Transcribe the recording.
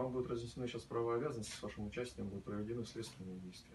вам будут разъяснены сейчас права и обязанности, с вашим участием будут проведены следственные действия.